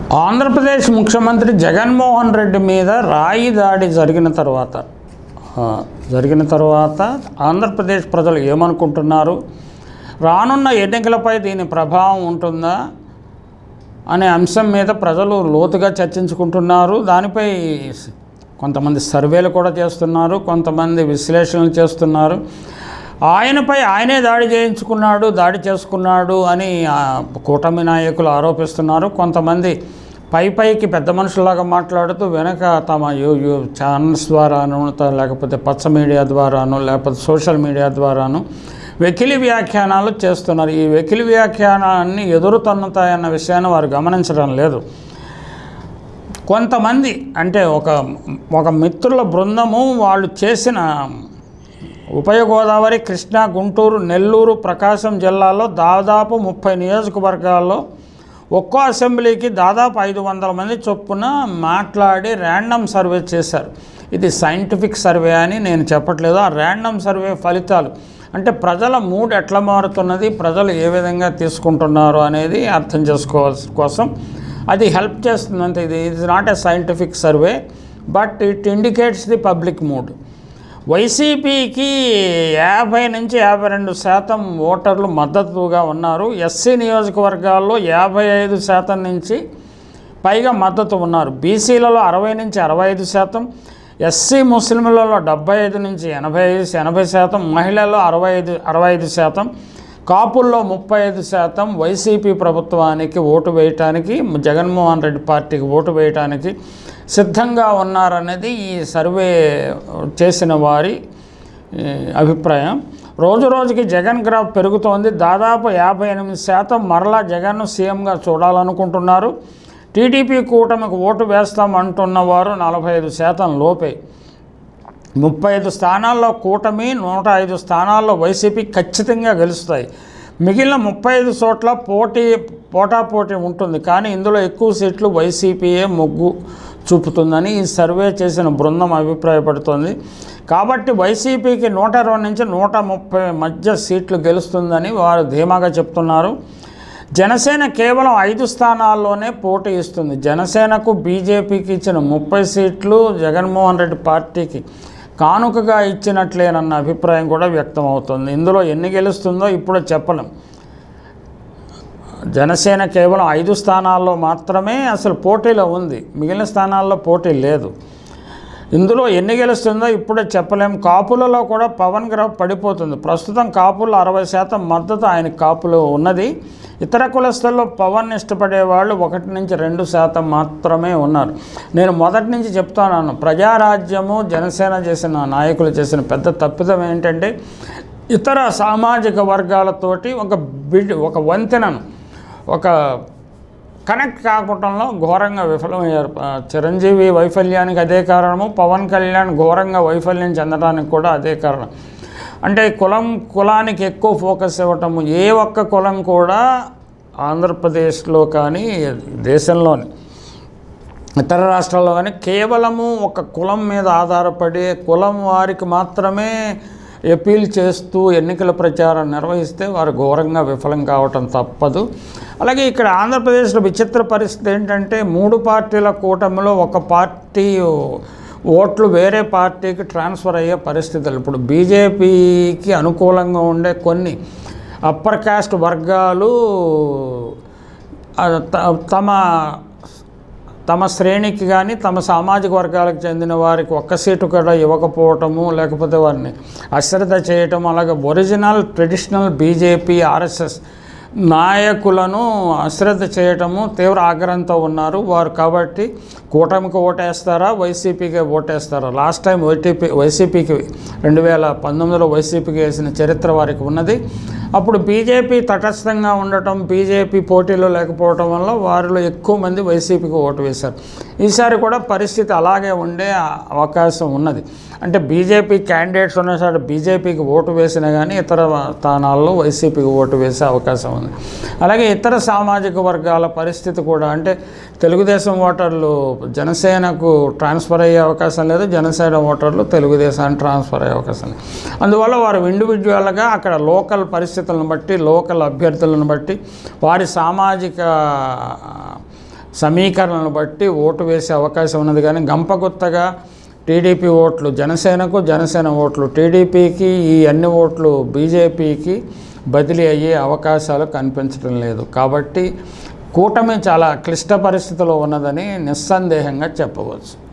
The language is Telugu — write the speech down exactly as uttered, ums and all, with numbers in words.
ఆంధ్రప్రదేశ్ ముఖ్యమంత్రి జగన్మోహన్ రెడ్డి మీద రాయి దాడి జరిగిన తర్వాత జరిగిన తర్వాత ఆంధ్రప్రదేశ్ ప్రజలు ఏమనుకుంటున్నారు, రానున్న ఎన్నికలపై దీని ప్రభావం ఉంటుందా అనే అంశం మీద ప్రజలు లోతుగా చర్చించుకుంటున్నారు. దానిపై కొంతమంది సర్వేలు కూడా చేస్తున్నారు, కొంతమంది విశ్లేషణలు చేస్తున్నారు. ఆయనపై ఆయనే దాడి చేయించుకున్నాడు దాడి చేసుకున్నాడు అని కూటమి నాయకులు ఆరోపిస్తున్నారు. కొంతమంది పై పైకి పెద్ద మనుషులాగా మాట్లాడుతూ వెనక తమ యూ యూ ఛానల్స్ ద్వారాను, లేకపోతే పచ్చ మీడియా ద్వారాను, లేకపోతే సోషల్ మీడియా ద్వారాను వెకిలి వ్యాఖ్యానాలు చేస్తున్నారు. ఈ వెకిలి వ్యాఖ్యానాన్ని ఎదురుతన్నుతాయన్న విషయాన్ని వారు గమనించడం లేదు. కొంతమంది అంటే ఒక ఒక మిత్రుల బృందము వాళ్ళు చేసిన ఉభయ గోదావరి, కృష్ణా, గుంటూరు, నెల్లూరు, ప్రకాశం జిల్లాలో దాదాపు ముప్పై నియోజకవర్గాల్లో ఒక్కో అసెంబ్లీకి దాదాపు ఐదు వందల మంది చొప్పున మాట్లాడి ర్యాండమ్ సర్వే చేశారు. ఇది సైంటిఫిక్ సర్వే అని నేను చెప్పట్లేదు. ఆ ర్యాండమ్ సర్వే ఫలితాలు అంటే ప్రజల మూడ్ ఎట్లా మారుతున్నది, ప్రజలు ఏ విధంగా తీసుకుంటున్నారు అనేది అర్థం చేసుకోవాల్సిన కోసం అది హెల్ప్ చేస్తుంది. అంతే, ఇది it is not a scientific survey but it indicates the public mood. వైసీపీకి యాభై నుంచి యాభై రెండు శాతం ఓటర్లు మద్దతుగా ఉన్నారు. ఎస్సీ నియోజకవర్గాల్లో యాభై ఐదు శాతం నుంచి పైగా మద్దతు ఉన్నారు. బీసీలలో అరవై నుంచి అరవై ఐదు శాతం, ఎస్సీ ముస్లింలలో డెబ్బై ఐదు నుంచి ఎనభై ఐదు ఎనభై శాతం, మహిళల్లో అరవై ఐదు అరవై ఐదు శాతం, కాపుల్లో ముప్పై ఐదు శాతం వైసీపీ ప్రభుత్వానికి ఓటు వేయటానికి, జగన్మోహన్ రెడ్డి పార్టీకి ఓటు వేయటానికి సిద్ధంగా ఉన్నారనేది ఈ సర్వే చేసిన వారి అభిప్రాయం. రోజు రోజుకి జగన్ గ్రాఫ్ పెరుగుతోంది. దాదాపు యాభై ఎనిమిది శాతం మరలా జగన్ను సీఎంగా చూడాలనుకుంటున్నారు. టీడీపీ కూటమికి ఓటు వేస్తామంటున్నవారు నలభై ఐదు శాతం లోపే. ముప్పై ఐదు స్థానాల్లో కూటమి, నూట ఐదు స్థానాల్లో వైసీపీ ఖచ్చితంగా గెలుస్తాయి. మిగిలిన ముప్పై ఐదు చోట్ల పోటీ పోటాపోటీ ఉంటుంది. కానీ ఇందులో ఎక్కువ సీట్లు వైసీపీయే మొగ్గు చూపుతుందని ఈ సర్వే చేసిన బృందం అభిప్రాయపడుతోంది. కాబట్టి వైసీపీకి నూట ఇరవై నుంచి నూట ముప్పై మధ్య సీట్లు గెలుస్తుందని వారు ధీమాగా చెప్తున్నారు. జనసేన కేవలం ఐదు స్థానాల్లోనే పోటీ ఇస్తుంది. జనసేనకు బీజేపీకి ఇచ్చిన ముప్పై సీట్లు జగన్మోహన్ రెడ్డి పార్టీకి కానుకగా ఇచ్చినట్లేనన్న అభిప్రాయం కూడా వ్యక్తం అవుతుంది. ఇందులో ఎన్ని గెలుస్తుందో ఇప్పుడు చెప్పలేం. జనసేన కేవలం ఐదు స్థానాల్లో మాత్రమే అసలు పోటీలో ఉంది, మిగిలిన స్థానాల్లో పోటీ లేదు. ఇందులో ఎన్ని గెలుస్తుందో ఇప్పుడే చెప్పలేం. కాపులలో కూడా పవన్ గ్రాఫ్ పడిపోతుంది. ప్రస్తుతం కాపుల్లో అరవై శాతం మద్దతు ఆయనకి కాపులు ఉన్నది. ఇతర కులస్తుల్లో పవన్ ఇష్టపడే వాళ్ళు ఒకటి నుంచి రెండు శాతం మాత్రమే ఉన్నారు. నేను మొదటి నుంచి చెప్తున్నాను, ప్రజారాజ్యము జనసేన చేసిన నాయకులు చేసిన పెద్ద తప్పిదం ఏంటంటే ఇతర సామాజిక వర్గాలతోటి ఒక బిడ్ ఒక వంతెనను ఒక కనెక్ట్ కాకపోవడంలో ఘోరంగా విఫలమయ్యారు. చిరంజీవి వైఫల్యానికి అదే కారణము, పవన్ కళ్యాణ్ ఘోరంగా వైఫల్యం చెందడానికి కూడా అదే కారణం. అంటే కులం కులానికి ఎక్కువ ఫోకస్ ఇవ్వటము. ఏ ఒక్క కులం కూడా ఆంధ్రప్రదేశ్లో కానీ దేశంలోని ఇతర రాష్ట్రాల్లో కానీ కేవలము ఒక కులం మీద ఆధారపడి కులం వారికి మాత్రమే అపీల్ చేస్తూ ఎన్నికల ప్రచారం నిర్వహిస్తే వారు ఘోరంగా విఫలం కావటం తప్పదు. అలాగే ఇక్కడ ఆంధ్రప్రదేశ్లో విచిత్ర పరిస్థితి ఏంటంటే మూడు పార్టీల కూటమిలో ఒక పార్టీ ఓట్లు వేరే పార్టీకి ట్రాన్స్ఫర్ అయ్యే పరిస్థితులు. ఇప్పుడు బీజేపీకి అనుకూలంగా ఉండే కొన్ని అప్పర్ కాస్ట్ వర్గాలు తమ తమ శ్రేణికి కానీ తమ సామాజిక వర్గాలకు చెందిన వారికి ఒక్క సీటు కూడా ఇవ్వకపోవటము, లేకపోతే వారిని అశ్రద్ధ చేయటం, అలాగే ఒరిజినల్ ట్రెడిషనల్ బీజేపీ ఆర్ఎస్ఎస్ నాయకులను అశ్రద్ధ చేయటము తీవ్ర ఆగ్రహంతో ఉన్నారు వారు. కాబట్టి కూటమికి ఓటేస్తారా, వైసీపీకి ఓటేస్తారా? లాస్ట్ టైం వైటీపీ వైసీపీకి రెండు వేల పంతొమ్మిదిలో వైసీపీకి వేసిన చరిత్ర వారికి ఉన్నది. అప్పుడు బీజేపీ తటస్థంగా ఉండటం, బీజేపీ పోటీలో లేకపోవటం వల్ల వారిలో ఎక్కువ మంది వైసీపీకి ఓటు వేశారు. ఈసారి కూడా పరిస్థితి అలాగే ఉండే అవకాశం ఉన్నది. అంటే బీజేపీ క్యాండిడేట్స్ ఉన్నసారి బీజేపీకి ఓటు వేసినా కానీ ఇతర స్థానాల్లో వైసీపీకి ఓటు వేసే అవకాశం ఉంది. అలాగే ఇతర సామాజిక వర్గాల పరిస్థితి కూడా, అంటే తెలుగుదేశం ఓటర్లు జనసేనకు ట్రాన్స్ఫర్ అయ్యే అవకాశం లేదు, జనసేన ఓటర్లు తెలుగుదేశానికి ట్రాన్స్ఫర్ అయ్యే అవకాశం లేదు. అందువల్ల వారు ఇండివిజువల్గా అక్కడ లోకల్ పరిస్థితులను బట్టి, లోకల్ అభ్యర్థులను బట్టి, వారి సామాజిక సమీకరణను బట్టి ఓటు వేసే అవకాశం ఉన్నది. కానీ గంపగుత్తగా టీడీపీ ఓట్లు జనసేనకు, జనసేన ఓట్లు టీడీపీకి, ఈ అన్ని ఓట్లు బీజేపీకి బదిలీ అయ్యే అవకాశాలు కనిపించడం లేదు. కాబట్టి కూటమి చాలా క్లిష్ట పరిస్థితిలో ఉన్నదని నిస్సందేహంగా చెప్పవచ్చు.